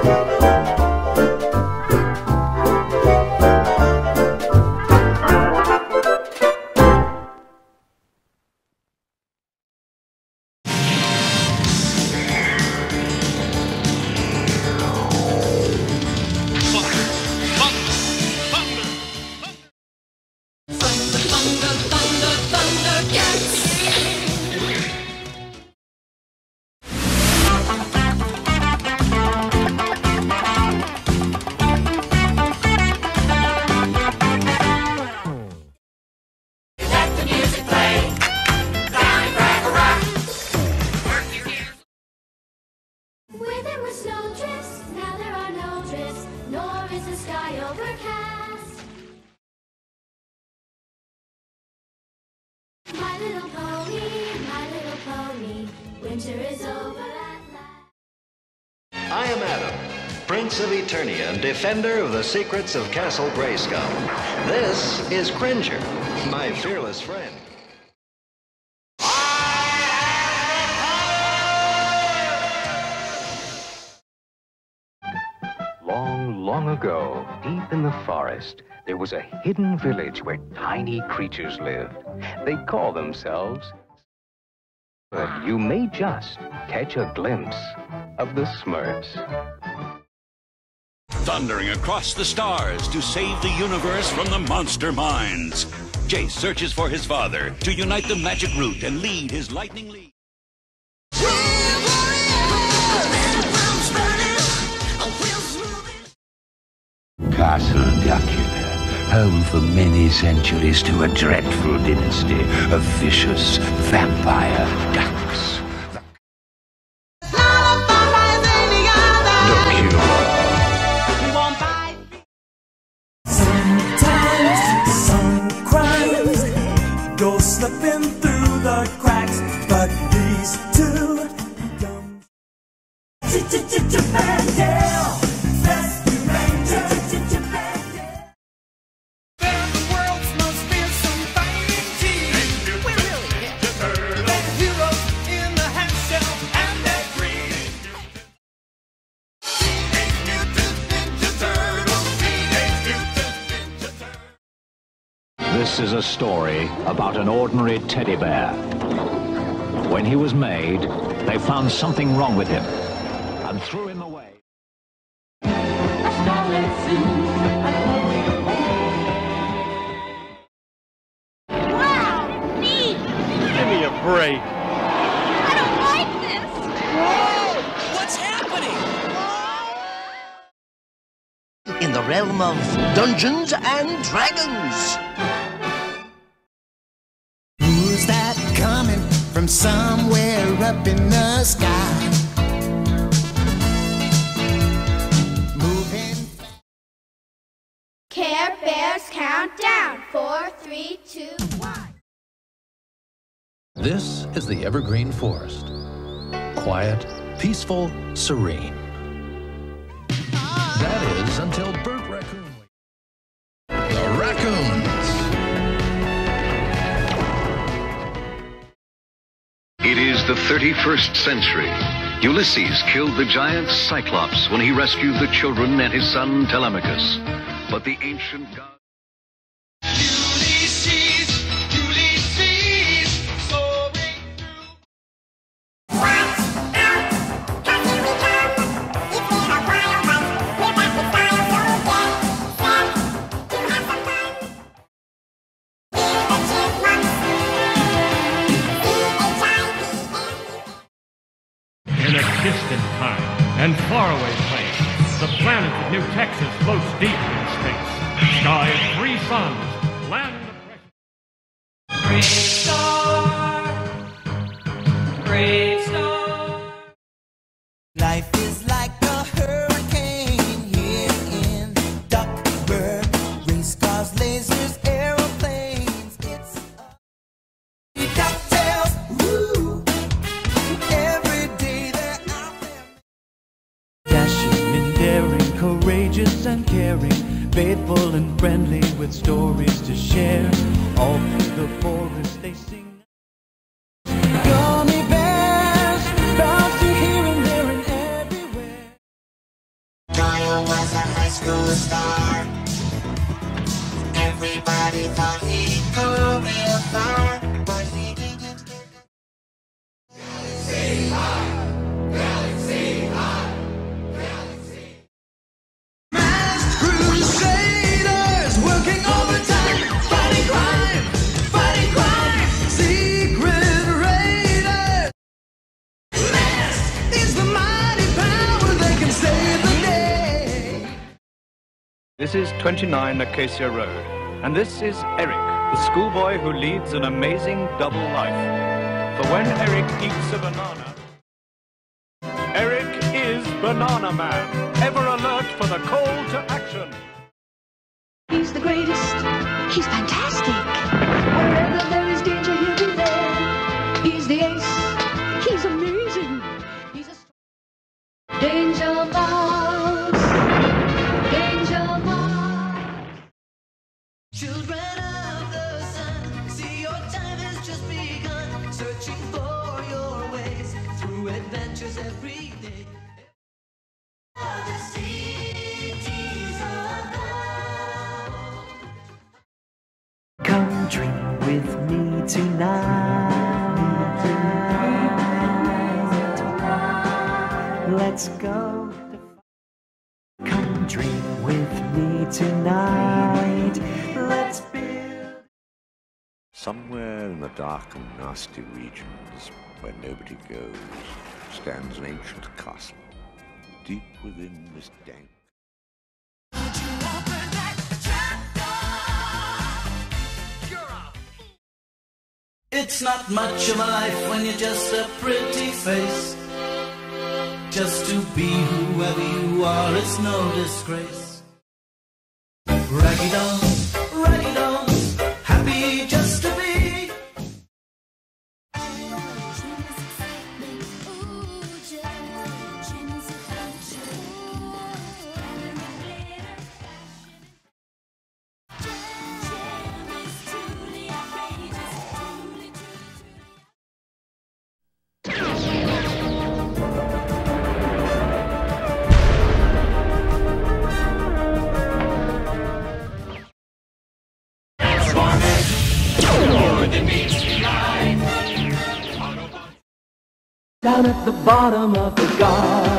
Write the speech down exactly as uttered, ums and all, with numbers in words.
Where there were snowdrifts, now there are no drifts, nor is the sky overcast. My little pony, my little pony, winter is over at last. I am Adam, Prince of Eternia and defender of the secrets of Castle Grayskull. This is Cringer, my fearless friend. Long, long ago, deep in the forest, there was a hidden village where tiny creatures lived. They call themselves... But you may just catch a glimpse of the Smurfs. Thundering across the stars to save the universe from the monster minds. Jace searches for his father to unite the magic root and lead his lightning league. Castle Dracula, home for many centuries to a dreadful dynasty of vicious vampire ducks. Sometimes the sun cries, go slipping through the cracks, but these two dumb Ch-ch-ch-ch-Bandale, rescue ranger. They're the world's most fearsome fighting team. We really hit the turtle. They're heroes in the half shell, and they're green. Teenage Mutant Ninja Turtles. Teenage Mutant Ninja Turtles. This is a story about an ordinary teddy bear. When he was made, they found something wrong with him and threw him away. Wow, neat! Give me a break. I don't like this! Whoa! What's happening? In the realm of Dungeons and Dragons. Who's that coming from somewhere up in the sky? Moving. Care Bears Countdown. Four, three, two, one. This is the Evergreen Forest. Quiet, peaceful, serene. That is until Bert Raccoon. The Raccoons. It is the thirty-first century. Ulysses killed the giant Cyclops when he rescued the children and his son Telemachus. But the ancient god... Ulysses, Ulysses, soaring through. Watch out! Cause here we come! It's been a while, but we're back with style, so get set to have some fun. We're the Chipmunks. In a distant time and faraway place, the planet of New Texas floats deep in space. Sky of three suns, land of precious... Great star, great star. Life is like a hurricane here in Duckburg. Race cars, lasers, aeroplanes. It's a DuckTales, woo. Every day they're out there. Dashing and daring, courageous and caring, faithful and friendly with stories to share. All through the forest they sing. Joe was a high school star. Everybody thought he'd go real far, but he didn't get Galaxy High! Galaxy High! Galaxy Masked Crusaders working overtime, fighting crime, fighting crime, secret raiders. Masked is the mighty power that can save the day. This is twenty-nine Acacia Road, and this is Eric, the schoolboy who leads an amazing double life. For when Eric eats a banana, Eric is Banana Man, ever alert for the call to action. He's the greatest. He's fantastic. Wherever there is danger, he'll be there. He's the ace. He's amazing. He's a Danger Mouse. Danger Mouse. Children of the sun, see your time has just begun. Searching for your ways through adventures every day. The cities above. Come dream with me tonight. Let's go. Come dream with me tonight. Let's build. Somewhere in the dark and nasty regions where nobody goes stands an ancient castle, deep within this dank. It's not much of a life when you're just a pretty face. Just to be whoever you are is no disgrace. Raggy dolls, raggy dolls, happy just to be. Down at the bottom of the garden.